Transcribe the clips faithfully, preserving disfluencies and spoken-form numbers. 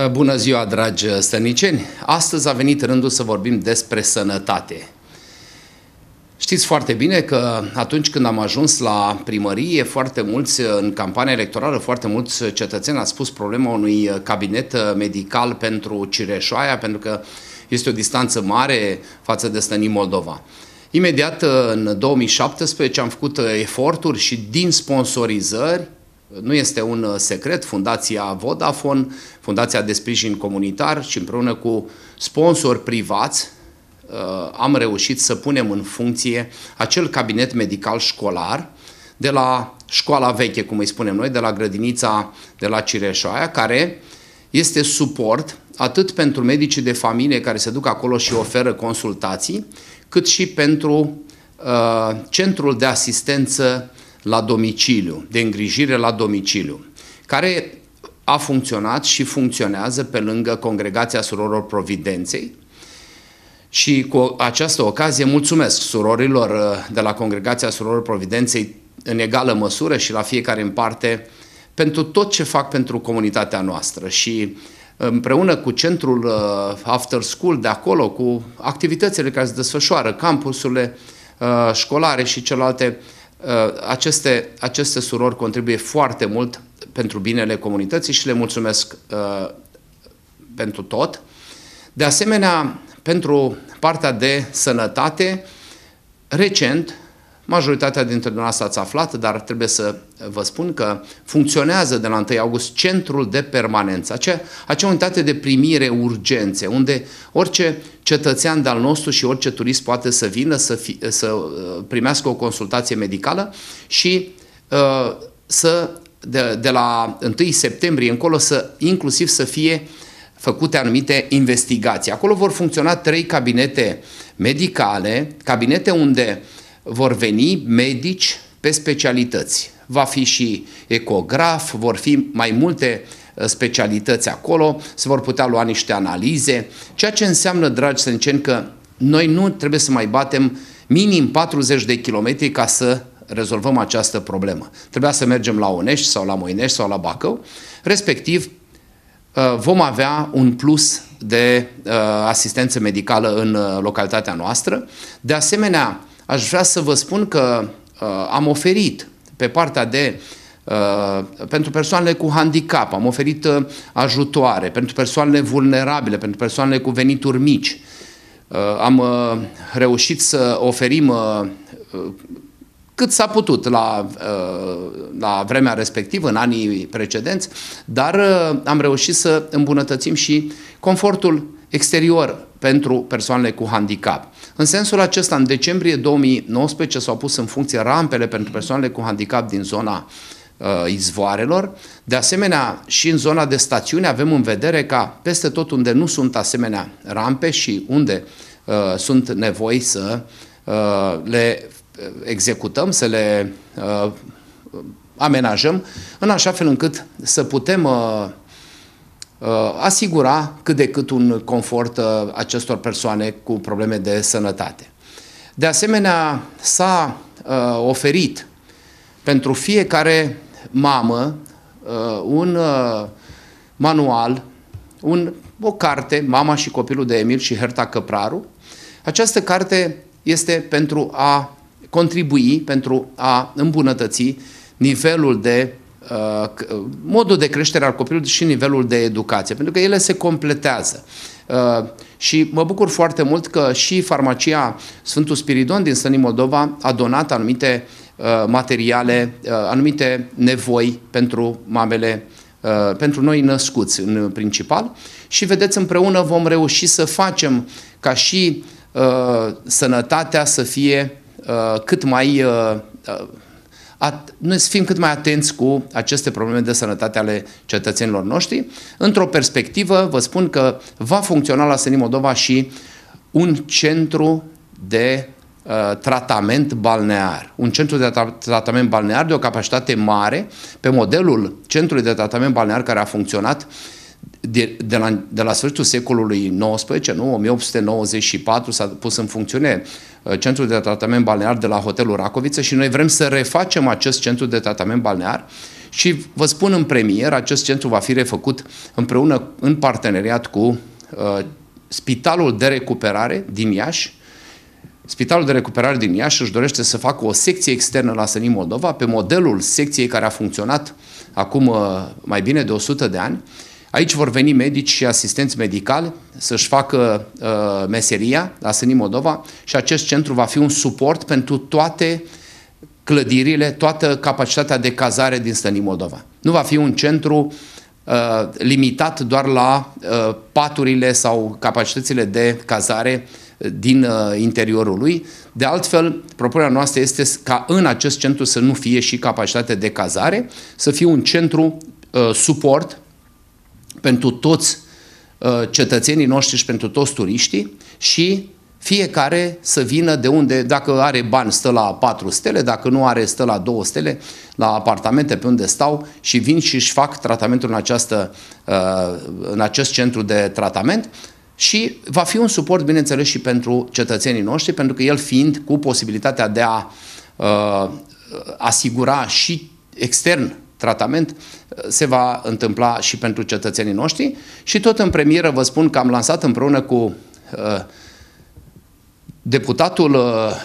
Bună ziua, dragi stăniceni! Astăzi a venit rândul să vorbim despre sănătate. Știți foarte bine că atunci când am ajuns la primărie, foarte mulți, în campania electorală, foarte mulți cetățeni au spus problema unui cabinet medical pentru Cireșoaia, pentru că este o distanță mare față de Stănic Moldova. Imediat, în două mii șaptesprezece, am făcut eforturi și din sponsorizări, nu este un secret, Fundația Vodafone, Fundația de Sprijin Comunitar și împreună cu sponsori privați am reușit să punem în funcție acel cabinet medical școlar de la școala veche, cum îi spunem noi, de la grădinița de la Cireșoaia, care este suport atât pentru medicii de familie care se duc acolo și oferă consultații, cât și pentru uh, centrul de asistență la domiciliu, de îngrijire la domiciliu, care a funcționat și funcționează pe lângă Congregația Surorilor Providenței. Și cu această ocazie mulțumesc surorilor de la Congregația Surorilor Providenței în egală măsură și la fiecare în parte pentru tot ce fac pentru comunitatea noastră și împreună cu centrul After School de acolo, cu activitățile care se desfășoară, campusurile școlare și celelalte, aceste, aceste surori contribuie foarte mult pentru binele comunității și le mulțumesc uh, pentru tot. De asemenea, pentru partea de sănătate, recent, majoritatea dintre dumneavoastră ați aflat, dar trebuie să vă spun că funcționează de la întâi august centrul de permanență, acea, acea unitate de primire urgențe, unde orice cetățean de-al nostru și orice turist poate să vină să, fi, să primească o consultație medicală și uh, să, de, de la întâi septembrie încolo, să, inclusiv să fie făcute anumite investigații. Acolo vor funcționa trei cabinete medicale, cabinete unde vor veni medici pe specialități. Va fi și ecograf, vor fi mai multe specialități acolo, se vor putea lua niște analize, ceea ce înseamnă, dragi stăniceni, că noi nu trebuie să mai batem minim patruzeci de kilometri ca să rezolvăm această problemă. Trebuia să mergem la Onești sau la Moinești sau la Bacău, respectiv vom avea un plus de asistență medicală în localitatea noastră. De asemenea, aș vrea să vă spun că uh, am oferit pe partea de, uh, pentru persoanele cu handicap, am oferit uh, ajutoare, pentru persoanele vulnerabile, pentru persoanele cu venituri mici. Uh, am uh, reușit să oferim uh, uh, cât s-a putut la, uh, la vremea respectivă, în anii precedenți, dar uh, am reușit să îmbunătățim și confortul exterior pentru persoanele cu handicap. În sensul acesta, în decembrie două mii nouăsprezece s-au pus în funcție rampele pentru persoanele cu handicap din zona uh, izvoarelor. De asemenea, și în zona de stațiune avem în vedere ca peste tot unde nu sunt asemenea rampe și unde uh, sunt nevoi să uh, le executăm, să le uh, amenajăm, în așa fel încât să putem uh, asigura cât de cât un confort acestor persoane cu probleme de sănătate. De asemenea, s-a uh, oferit pentru fiecare mamă uh, un uh, manual, un, o carte, Mama și copilul de Emil și Herta Căpraru. Această carte este pentru a contribui, pentru a îmbunătăți nivelul de Uh, modul de creștere al copilului și nivelul de educație, pentru că ele se completează. Uh, și mă bucur foarte mult că și farmacia Sfântul Spiridon din Stănic Moldova a donat anumite uh, materiale, uh, anumite nevoi pentru mamele, uh, pentru noi născuți în principal și vedeți, împreună vom reuși să facem ca și uh, sănătatea să fie uh, cât mai uh, uh, noi să fim cât mai atenți cu aceste probleme de sănătate ale cetățenilor noștri. Într-o perspectivă, vă spun că va funcționa la Stănic Moldova și un centru de uh, tratament balnear. Un centru de tra tratament balnear de o capacitate mare, pe modelul centrului de tratament balnear care a funcționat de, de, la, de la sfârșitul secolului nouăsprezece, nu? o mie opt sute nouăzeci și patru s-a pus în funcțiune uh, centrul de tratament balnear de la Hotelul Racoviță și noi vrem să refacem acest centru de tratament balnear Și vă spun în premier, acest centru va fi refăcut împreună în parteneriat cu uh, Spitalul de Recuperare din Iași. Spitalul de Recuperare din Iași își dorește să facă o secție externă la Sănin Moldova pe modelul secției care a funcționat acum uh, mai bine de o sută de ani. Aici vor veni medici și asistenți medicali să-și facă uh, meseria la Sănin Moldova și acest centru va fi un suport pentru toate clădirile, toată capacitatea de cazare din Sănin Moldova. Nu va fi un centru uh, limitat doar la uh, paturile sau capacitățile de cazare din uh, interiorul lui. De altfel, propunerea noastră este ca în acest centru să nu fie și capacitate de cazare, să fie un centru uh, suport pentru toți uh, cetățenii noștri și pentru toți turiștii și fiecare să vină de unde, dacă are bani, stă la patru stele, dacă nu are, stă la două stele, la apartamente pe unde stau și vin și își fac tratamentul în, această, uh, în acest centru de tratament. Și va fi un suport, bineînțeles, și pentru cetățenii noștri, pentru că el fiind cu posibilitatea de a uh, asigura și extern tratament, se va întâmpla și pentru cetățenii noștri. Și tot în premieră vă spun că am lansat împreună cu uh, deputatul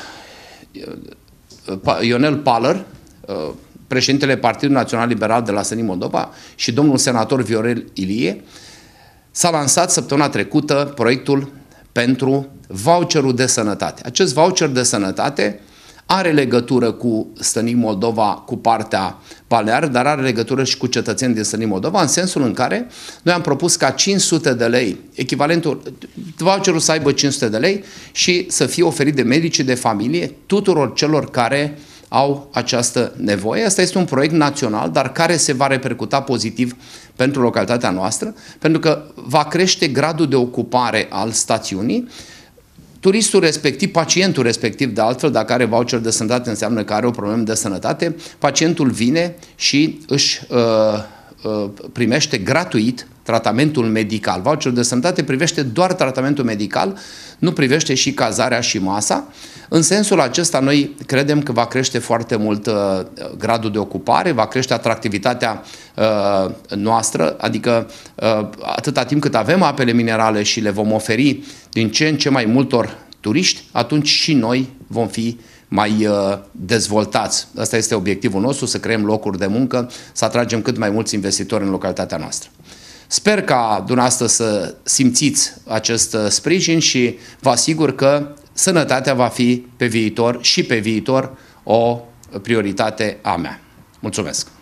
uh, Ionel Paller, uh, președintele Partidului Național Liberal de la Sănin Moldova și domnul senator Viorel Ilie, s-a lansat săptămâna trecută proiectul pentru voucherul de sănătate. Acest voucher de sănătate are legătură cu Sănin Moldova, cu partea baleară, dar are legătură și cu cetățenii din Sănin Moldova, în sensul în care noi am propus ca cinci sute de lei, echivalentul, voucherul să aibă cinci sute de lei și să fie oferit de medici de familie tuturor celor care au această nevoie. Asta este un proiect național, dar care se va repercuta pozitiv pentru localitatea noastră, pentru că va crește gradul de ocupare al stațiunii. Turistul respectiv, pacientul respectiv, de altfel, dacă are voucher de sănătate, înseamnă că are o problemă de sănătate, pacientul vine și își uh, uh, primește gratuit tratamentul medical. Voucherul de sănătate privește doar tratamentul medical, nu privește și cazarea și masa. În sensul acesta, noi credem că va crește foarte mult uh, gradul de ocupare, va crește atractivitatea uh, noastră, adică uh, atâta timp cât avem apele minerale și le vom oferi din ce în ce mai multor turiști, atunci și noi vom fi mai uh, dezvoltați. Asta este obiectivul nostru, să creăm locuri de muncă, să atragem cât mai mulți investitori în localitatea noastră. Sper ca dumneavoastră să simțiți acest sprijin și vă asigur că sănătatea va fi pe viitor și pe viitor o prioritate a mea. Mulțumesc!